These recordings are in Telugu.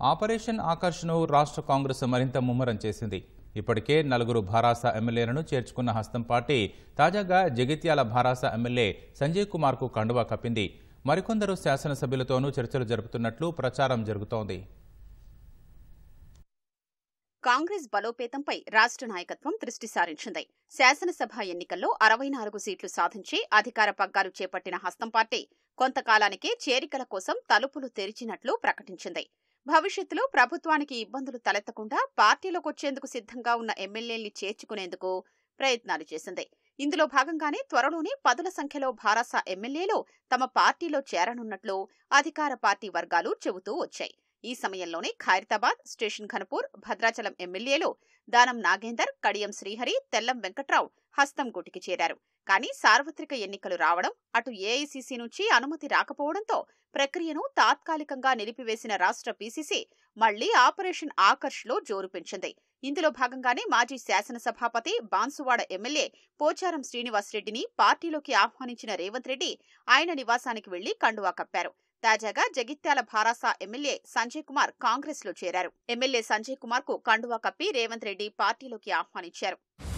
ఆపరేషన్ ఆకర్ష్ను రాష్ట్ర కాంగ్రెస్ మరింత ముమ్మరం చేసింది. ఇప్పటికే 4 భారాస ఎమ్మెల్యేలను చేర్చుకున్న హస్తం పార్టీ తాజాగా జగిత్యాల భారాస ఎమ్మెల్యే సంజయ్ కుమార్కు కండువా కప్పింది. మరికొందరు శాసనసభ్యులతోనూ చర్చలు జరుపుతున్నట్లు ప్రచారం జరుగుతోంది. కాంగ్రెస్ బలోపేతంపై రాష్ట్ర నాయకత్వం దృష్టి సారించింది. శాసనసభ ఎన్నికల్లో 64 సీట్లు సాధించి అధికార పగ్గాలు చేపట్టిన హస్తం పార్టీ కొంతకాలానికే చేరికల కోసం తలుపులు తెరిచినట్లు ప్రకటించింది. భవిష్యత్తులో ప్రభుత్వానికి ఇబ్బందులు తలెత్తకుండా పార్టీలోకొచ్చేందుకు సిద్ధంగా ఉన్న ఎమ్మెల్యేల్ని చేర్చుకునేందుకు ప్రయత్నాలు చేసింది. ఇందులో భాగంగానే త్వరలోనే పదుల సంఖ్యలో భారాస ఎమ్మెల్యేలు తమ పార్టీలో చేరనున్నట్లు అధికార పార్టీ వర్గాలు చెబుతూ వచ్చాయి. ఈ సమయంలోనే ఖైరతాబాద్, స్టేషన్ ఘనపూర్, భద్రాచలం ఎమ్మెల్యేలు దానం నాగేందర్, కడియం శ్రీహరి, తెల్లం వెంకట్రావు హస్తం గూటికి చేరారు. కానీ సార్వత్రిక ఎన్నికలు రావడం, అటు ఏఐసీసీ నుంచి అనుమతి రాకపోవడంతో ప్రక్రియను తాత్కాలికంగా నిలిపివేసిన రాష్ట్ర పీసీసీ మళ్లీ ఆపరేషన్ ఆకర్ష్లో జోరు పెంచింది. ఇందులో భాగంగానే మాజీ శాసనసభాపతి బాన్సువాడ ఎమ్మెల్యే పోచారం శ్రీనివాసరెడ్డిని పార్టీలోకి ఆహ్వానించిన రేవంత్ రెడ్డి ఆయన నివాసానికి వెళ్లి కండువా కప్పారు. తాజాగా జగిత్యాల భారాస ఎమ్మెల్యే సంజయ్ కుమార్ కాంగ్రెస్ లో చేరారు. ఎమ్మెల్యే సంజయ్ కుమార్ కు కండువా కప్పి రేవంత్ రెడ్డి పార్టీలోకి ఆహ్వానించారు.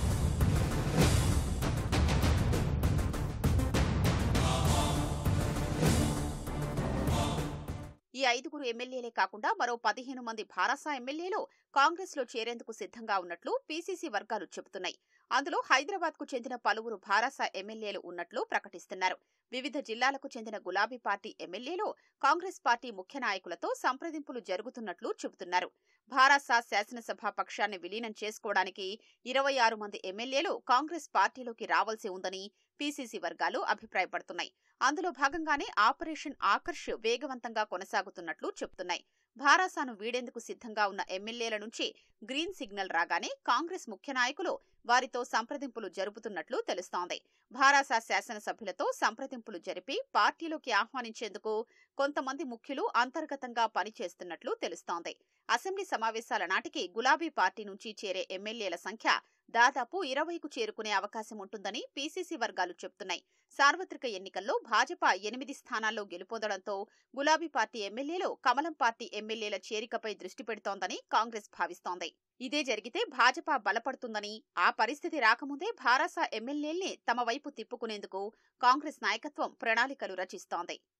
ఈ 5 ఎమ్మెల్యేలే కాకుండా మరో 15 మంది భారాస ఎమ్మెల్యేలు కాంగ్రెస్ లో చేరేందుకు సిద్ధంగా ఉన్నట్లు పీసీసీ వర్గాలు చెబుతున్నాయి. అందులో హైదరాబాద్ కు చెందిన పలువురు భారాస ఎమ్మెల్యేలు ఉన్నట్లు ప్రకటిస్తున్నారు. వివిధ జిల్లాలకు చెందిన గులాబీ పార్టీ ఎమ్మెల్యేలు కాంగ్రెస్ పార్టీ ముఖ్య నాయకులతో సంప్రదింపులు జరుగుతున్నట్లు చెబుతున్నారు. భారాస శాసనసభ పక్షాన్ని విలీనం చేసుకోవడానికి 26 మంది ఎమ్మెల్యేలు కాంగ్రెస్ పార్టీలోకి రావాల్సి ఉందని పీసీసీ వర్గాలు అభిప్రాయపడుతున్నాయి. అందులో భాగంగానే ఆపరేషన్ ఆకర్ష్ వేగవంతంగా కొనసాగుతున్నట్లు చెబుతున్నాయి. భారాసాను వీడేందుకు సిద్ధంగా ఉన్న ఎమ్మెల్యేల నుంచి గ్రీన్ సిగ్నల్ రాగానే కాంగ్రెస్ ముఖ్య నాయకులు వారితో సంప్రదింపులు జరుపుతున్నట్లు తెలుస్తోంది. భారాస శాసనసభ్యులతో సంప్రదింపులు జరిపి పార్టీలోకి ఆహ్వానించేందుకు కొంతమంది ముఖ్యులు అంతర్గతంగా పనిచేస్తున్నట్లు తెలుస్తోంది. అసెంబ్లీ సమావేశాల నాటికి గులాబీ పార్టీ నుంచి చేరే ఎమ్మెల్యేల సంఖ్య దాదాపు 20కు చేరుకునే అవకాశం ఉంటుందని పీసీసీ వర్గాలు చెబుతున్నాయి. సార్వత్రిక ఎన్నికల్లో భాజపా 8 స్థానాల్లో గెలుపొందడంతో గులాబీ పార్టీ ఎమ్మెల్యేలు కమలం పార్టీ ఎమ్మెల్యేల చేరికపై దృష్టి పెడుతోందని కాంగ్రెస్ భావిస్తోంది. ఇదే జరిగితే భాజపా బలపడుతుందని, ఆ పరిస్థితి రాకముందే భారాస ఎమ్మెల్యేల్ని తమ వైపు తిప్పుకునేందుకు కాంగ్రెస్ నాయకత్వం ప్రణాళికలు రచిస్తోంది.